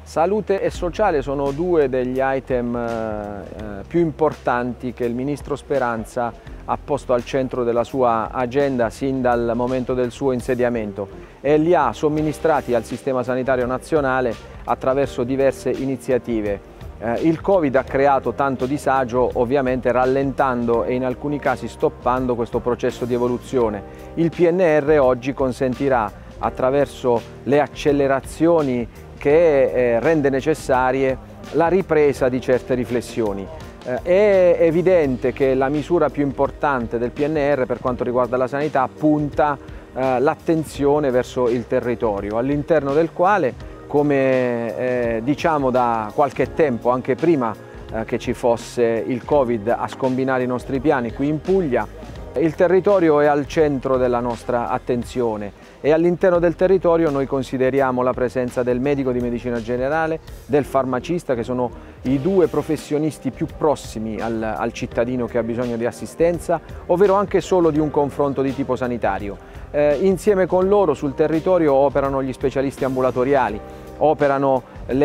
Salute e sociale sono due degli item più importanti che il Ministro Speranza ha posto al centro della sua agenda sin dal momento del suo insediamento e li ha somministrati al Sistema Sanitario Nazionale attraverso diverse iniziative. Il Covid ha creato tanto disagio, ovviamente rallentando e in alcuni casi stoppando questo processo di evoluzione. Il PNR oggi consentirà, attraverso le accelerazioni che rende necessarie, la ripresa di certe riflessioni. È evidente che la misura più importante del PNR per quanto riguarda la sanità punta l'attenzione verso il territorio, all'interno del quale, come diciamo da qualche tempo, anche prima che ci fosse il Covid a scombinare i nostri piani qui in Puglia, il territorio è al centro della nostra attenzione e all'interno del territorio noi consideriamo la presenza del medico di medicina generale, del farmacista, che sono i due professionisti più prossimi al cittadino che ha bisogno di assistenza, ovvero anche solo di un confronto di tipo sanitario. Insieme con loro sul territorio operano gli specialisti ambulatoriali, operano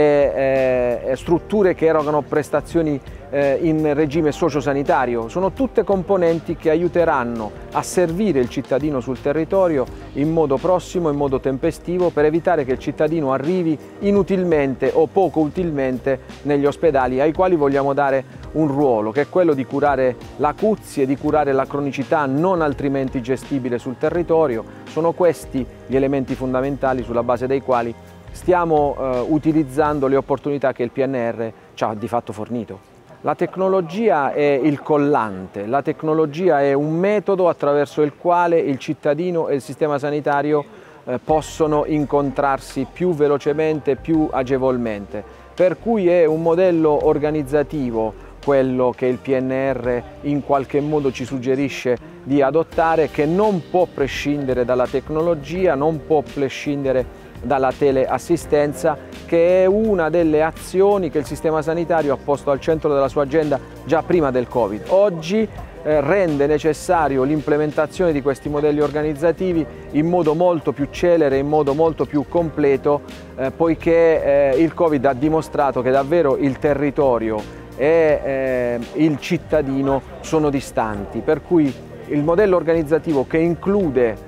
le strutture che erogano prestazioni in regime sociosanitario. Sono tutte componenti che aiuteranno a servire il cittadino sul territorio in modo prossimo, in modo tempestivo, per evitare che il cittadino arrivi inutilmente o poco utilmente negli ospedali, ai quali vogliamo dare un ruolo, che è quello di curare l'acuzie, di curare la cronicità non altrimenti gestibile sul territorio. Sono questi gli elementi fondamentali sulla base dei quali stiamo utilizzando le opportunità che il PNR ci ha di fatto fornito. La tecnologia è il collante, la tecnologia è un metodo attraverso il quale il cittadino e il sistema sanitario possono incontrarsi più velocemente, più agevolmente, per cui è un modello organizzativo quello che il PNR in qualche modo ci suggerisce di adottare, che non può prescindere dalla tecnologia, non può prescindere dalla teleassistenza, che è una delle azioni che il sistema sanitario ha posto al centro della sua agenda già prima del Covid. Oggi rende necessario l'implementazione di questi modelli organizzativi in modo molto più celere, in modo molto più completo, poiché il Covid ha dimostrato che davvero il territorio e il cittadino sono distanti, per cui il modello organizzativo che include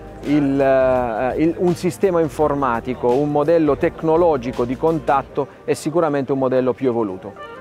un sistema informatico, un modello tecnologico di contatto è sicuramente un modello più evoluto.